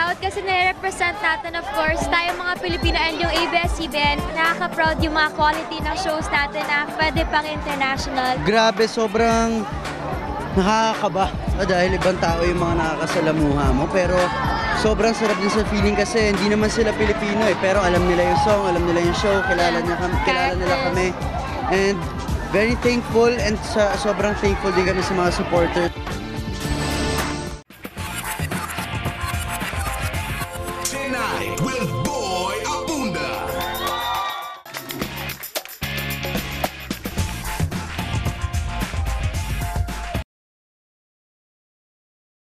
proud kasi nire-represent natin, of course, tayo mga Pilipino and yung ABS-CBN. Nakaka-proud yung mga quality ng shows natin na pwede pang international. Grabe, sobrang nakakakaba dahil ibang tao yung mga nakakasalamuha mo. Pero sobrang sarap din sa feeling kasi hindi naman sila Pilipino pero alam nila yung song, alam nila yung show, kilala nila kami. And very thankful and sobrang thankful din kami sa mga supporters.